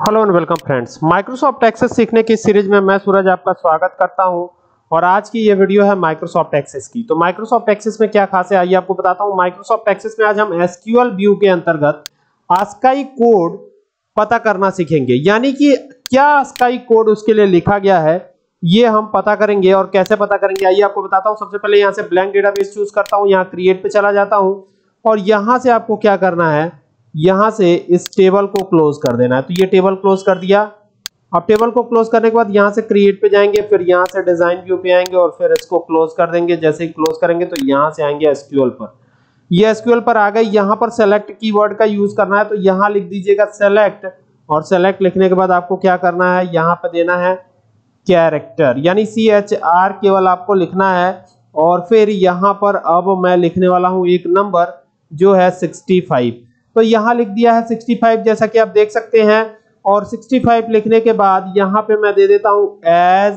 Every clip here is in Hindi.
Hello and welcome friends, Microsoft Access सीखने की सीरीज में मैं सूरज आपका स्वागत करता हूं। और आज की ये वीडियो है माइक्रोसॉफ्ट एक्सेस की। तो माइक्रोसॉफ्ट एक्सेस में क्या खास है आइए आपको बताता हूं। माइक्रोसॉफ्ट एक्सेस में आज हम एसक्यूएल व्यू के अंतर्गत ASCII कोड पता करना सीखेंगे, यानी कि क्या ASCII कोड उसके लिए लिखा गया है ये हम पता करेंगे। और कैसे पता करेंगे आइए आपको बताता हूं। सबसे पहले यहां से ब्लैंक डेटाबेस चूज करता हूं, यहां क्रिएट पे चला जाता हूं और यहां से आपको क्या करना है, यहां से इस टेबल को क्लोज कर देना है। तो ये टेबल क्लोज कर दिया। अब टेबल को क्लोज करने के बाद यहां से क्रिएट पे जाएंगे, फिर यहां से डिजाइन व्यू पे आएंगे और फिर इसको क्लोज कर देंगे। जैसे ही क्लोज करेंगे तो यहां से आएंगे एसक्यूएल पर। ये एसक्यूएल पर आ गए। यहां पर सेलेक्ट कीवर्ड का यूज करना है, तो यहां लिख दीजिएगा सेलेक्ट। और सेलेक्ट लिखने के बाद आपको क्या करना है, यहां पे देना है कैरेक्टर, यानी CHR केवल आपको लिखना है। और फिर यहां पर अब मैं लिखने वाला हूं एक नंबर जो है 65। तो यहां लिख दिया है 65 जैसा कि आप देख सकते हैं। और 65 लिखने के बाद यहां पे मैं दे देता हूं एज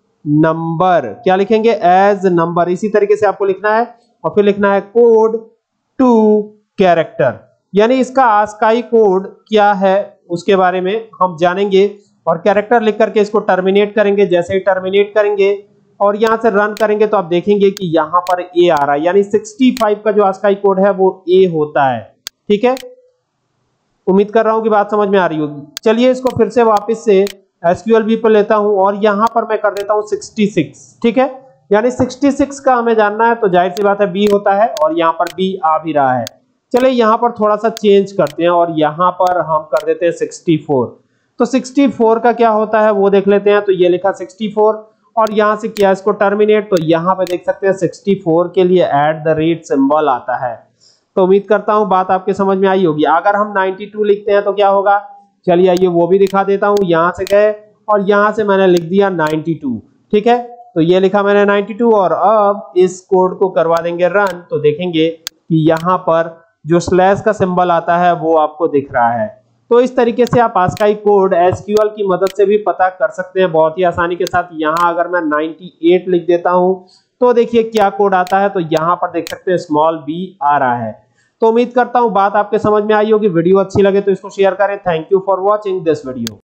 नंबर। क्या लिखेंगे, एज नंबर। इसी तरीके से आपको लिखना है और फिर लिखना है कोड टू कैरेक्टर, यानी इसका ASCII कोड क्या है उसके बारे में हम जानेंगे। और कैरेक्टर लिख करके इसको टर्मिनेट करेंगे। जैसे ही टर्मिनेट करेंगे और यहां से रन करेंगे तो आप देखेंगे कि यहां पर ए आ रहा है, यानी 65 का जो ASCII कोड है वो ए होता है। ठीक है, उम्मीद कर रहा हूं कि बात समझ में आ रही होगी। चलिए इसको फिर से वापस से एसक्यूएल व्यू पर लेता हूं और यहां पर मैं कर देता हूं 66। ठीक है, यानी 66 का हमें जानना है, तो जाहिर सी बात है बी होता है और यहां पर बी आ भी रहा है। चलिए यहां पर थोड़ा सा चेंज करते हैं और यहां पर हम कर देते हैं 64। तो 64 का क्या होता है वो देख लेते हैं। तो ये लिखा 64 और यहां से किया इसको टर्मिनेट। तो यहां पे देख सकते हैं 64 के लिए @ सिंबल आता है। तो उम्मीद करता हूं बात आपके समझ में आई होगी। अगर हम 92 लिखते हैं तो क्या होगा, चलिए आइए वो भी दिखा देता हूं। यहां से गए और यहां से मैंने लिख दिया 92। ठीक है, तो ये लिखा मैंने 92 और अब इस कोड को करवा देंगे रन। तो देखेंगे कि यहां पर जो स्लैश का सिंबल आता है वो आपको दिख रहा है। तो इस तरीके से आप ASCII कोड एसक्यूएल की मदद से भी पता कर सकते हैं बहुत ही आसानी के साथ। यहां अगर मैं 98 लिख देता हूं तो देखिए क्या कोड आता है। तो यहां पर देख सकते हैं स्मॉल b आ रहा है। तो उम्मीद करता हूं बात आपके समझ में आई होगी। वीडियो अच्छी लगे तो इसको शेयर करें। Thank you for watching this video.